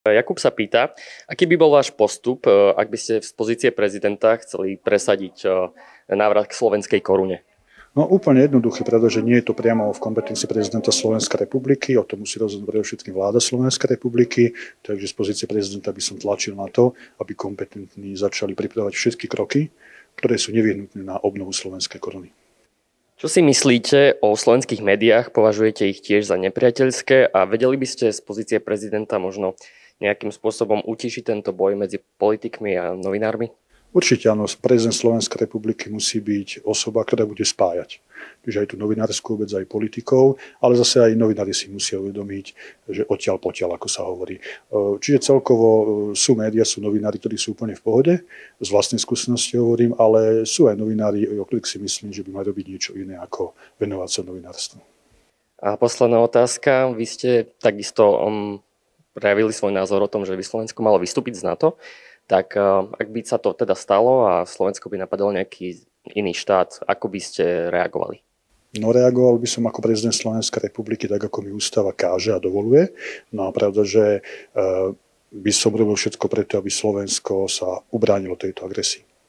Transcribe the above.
Jakub sa pýta, aký by bol váš postup, ak by ste z pozície prezidenta chceli presadiť návrat k slovenskej korune? No úplne jednoduché, pretože nie je to priamo v kompetencii prezidenta Slovenskej republiky, o tom musí rozhodnúť predovšetkým vláda Slovenskej republiky, takže z pozície prezidenta by som tlačil na to, aby kompetentní začali pripravovať všetky kroky, ktoré sú nevyhnutné na obnovu slovenskej koruny. Čo si myslíte o slovenských médiách? Považujete ich tiež za nepriateľské a vedeli by ste z pozície prezidenta možno nejakým spôsobom utišiť tento boj medzi politikmi a novinármi? Určite áno, prezident Slovenskej republiky musí byť osoba, ktorá bude spájať. Čiže aj tú novinárskú obec, aj politikov, ale zase aj novinári si musia uvedomiť, že odtiaľ potiaľ, ako sa hovorí. Čiže celkovo sú médiá, sú novinári, ktorí sú úplne v pohode, z vlastnej skúsenosti hovorím, ale sú aj novinári, o ktorých si myslím, že by mali robiť niečo iné, ako venovať sa novinárstvu. A posledná otázka, vy ste takisto prejavili svoj názor o tom, že by Slovensko malo vystúpiť z NATO. Tak ak by sa to teda stalo a Slovensko by napadol nejaký iný štát, ako by ste reagovali? No reagoval by som ako prezident Slovenskej republiky, tak ako mi ústava káže a dovoluje. No a pravda, že by som robil všetko preto, aby Slovensko sa ubránilo tejto agresii.